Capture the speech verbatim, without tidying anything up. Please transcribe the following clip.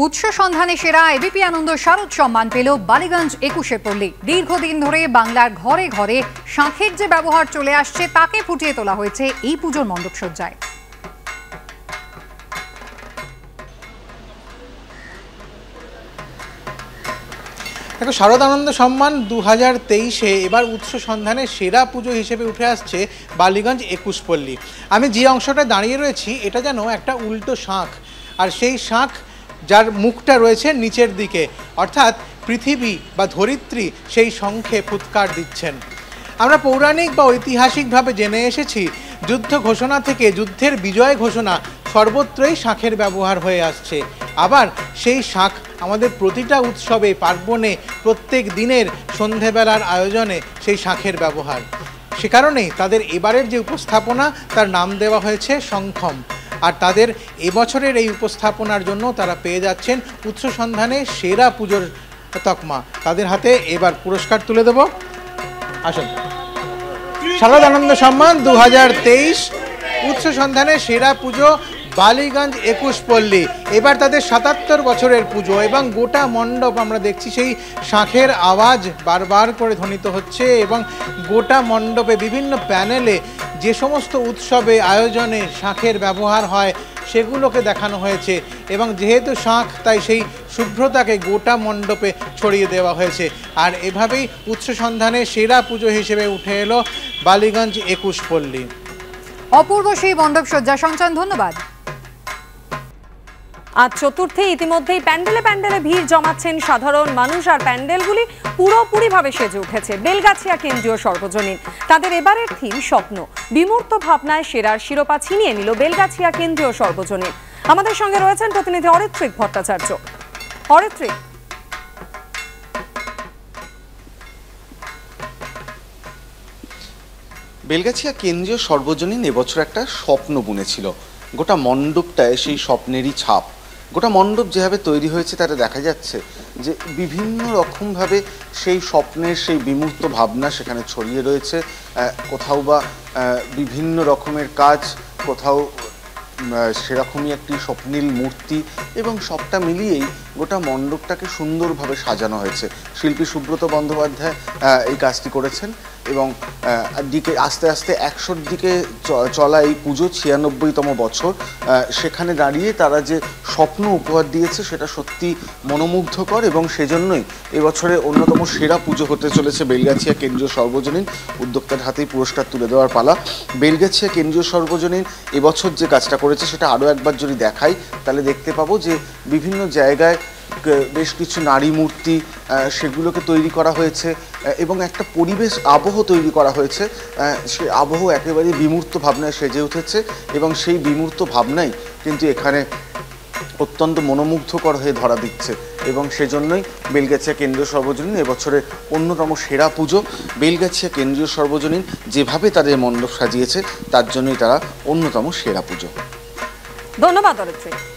উৎস সন্ধানে সেরা এবিপি আনন্দ শারদ সম্মান পেল বালিগঞ্জ একুশে পল্লী। দীর্ঘদিন ধরে বাংলার ঘরে ঘরে শাঁখের যে ব্যবহার চলে আসছে তাকে ফুটিয়ে তোলা হয়েছে এই পুজোর মণ্ডপসজ্জায়। দেখো, শারদ আনন্দ সম্মান দু হাজার তেইশে এবার উৎস সন্ধানে সেরা পুজো হিসেবে উঠে আসছে বালিগঞ্জ একুশ পল্লী। আমি যে অংশটা দাঁড়িয়ে রয়েছি এটা যেন একটা উল্টো শাঁখ, আর সেই শাঁখ যার মুখটা রয়েছে নিচের দিকে, অর্থাৎ পৃথিবী বা ধরিত্রী সেই শঙ্খে ফুৎকার দিচ্ছেন। আমরা পৌরাণিক বা ঐতিহাসিকভাবে জেনে এসেছি যুদ্ধ ঘোষণা থেকে যুদ্ধের বিজয় ঘোষণা সর্বত্রই শাঁখের ব্যবহার হয়ে আসছে। আবার সেই শাঁখ আমাদের প্রতিটা উৎসবে, পার্বণে, প্রত্যেক দিনের সন্ধেবেলার আয়োজনে সেই শাঁখের ব্যবহার। সে কারণেই তাদের এবারের যে উপস্থাপনা তার নাম দেওয়া হয়েছে শঙ্খম। আর তাদের এবছরের এই উপস্থাপনার জন্য তারা পেয়ে যাচ্ছেন উৎস সন্ধানে সেরা পুজোর তকমা। তাদের হাতে এবার পুরস্কার তুলে দেব। আসুন, শারদ আনন্দ সম্মান দু হাজার তেইশ উৎস সন্ধানে সেরা পুজো বালিগঞ্জ একুশ পল্লী। এবার তাদের সাতাত্তর বছরের পুজো এবং গোটা মণ্ডপ আমরা দেখছি সেই শাঁখের আওয়াজ বারবার করে ধ্বনিত হচ্ছে এবং গোটা মণ্ডপে বিভিন্ন প্যানেলে যে সমস্ত উৎসবে আয়োজনে শাঁখের ব্যবহার হয় সেগুলোকে দেখানো হয়েছে এবং যেহেতু শাঁখ তাই সেই শুভ্রতাকে গোটা মণ্ডপে ছড়িয়ে দেওয়া হয়েছে। আর এভাবেই উৎস সন্ধানে সেরা পুজো হিসেবে উঠে এলো বালিগঞ্জ একুশ পল্লী। অপূর্ব সেই মণ্ডপ সজ্জা। সঞ্চান, ধন্যবাদ। আজ চতুর্থে ইতিমধ্যেই প্যান্ডেলে প্যান্ডেলে ভিড় জমাচ্ছেন সাধারণ মানুষ, আর প্যান্ডেলগুলি পুরোপুরিভাবে সেজে উঠেছে বেলগাছিয়া কেন্দ্রীয় সর্বজনীন। তাদের এবারের থিম স্বপ্ন। বিমূর্ত ভাবনায় সেরার শিরোপা ছিনিয়ে নিল বেলগাছিয়া কেন্দ্রীয় সর্বজনীন। আমাদের সঙ্গে রয়েছেন প্রতিনিধি অরিত্রিক ভট্টাচার্য। অরিত্রিক, বেলগাছিয়া কেন্দ্রীয় সর্বজনীন এবছর একটা স্বপ্ন বুনেছিল। গোটা মণ্ডপটায় সেই স্বপ্নেরই ছাপ। গোটা মণ্ডপ যেভাবে তৈরি হয়েছে তাতে দেখা যাচ্ছে যে বিভিন্ন রকমভাবে সেই স্বপ্নের সেই বিমূর্ত ভাবনা সেখানে ছড়িয়ে রয়েছে। কোথাও বা বিভিন্ন রকমের কাজ, কোথাও সেরকমই একটি স্বপ্নীল মূর্তি, এবং সবটা মিলিয়েই গোটা মণ্ডপটাকে সুন্দরভাবে সাজানো হয়েছে। শিল্পী সুব্রত বন্দ্যোপাধ্যায় এই কাজটি করেছেন এবং দিকে আস্তে আস্তে একশোর দিকে চলা এই পুজো ছিয়ানব্বইতম বছর। সেখানে দাঁড়িয়ে তারা যে স্বপ্ন উপহার দিয়েছে সেটা সত্যি মনোমুগ্ধকর এবং সেজন্যই এবছরে অন্যতম সেরা পুজো হতে চলেছে বেলগাছিয়া কেন্দ্রীয় সর্বজনীন। উদ্যোক্তার হাতেই পুরস্কার তুলে দেওয়ার পালা। বেলগাছিয়া কেন্দ্রীয় সর্বজনীন এবছর যে কাজটা করেছে সেটা আরও একবার যদি দেখাই তাহলে দেখতে পাবো যে বিভিন্ন জায়গায় বেশ কিছু নারী মূর্তি সেগুলোকে তৈরি করা হয়েছে এবং একটা পরিবেশ আবহ তৈরি করা হয়েছে। সেই আবহ একেবারে বিমূর্ত ভাবনায় সেজে উঠেছে এবং সেই বিমূর্ত ভাবনাই কিন্তু এখানে অত্যন্ত মনোমুগ্ধকর হয়ে ধরা দিচ্ছে এবং সেজন্যই বেলগাছিয়া কেন্দ্রীয় সর্বজনীন এবছরের অন্যতম সেরা পুজো। বেলগাছিয়া কেন্দ্রীয় সর্বজনীন যেভাবে তাদের মণ্ডপ সাজিয়েছে তার জন্যই তারা অন্যতম সেরা পুজো। ধন্যবাদ অরিত্রিক।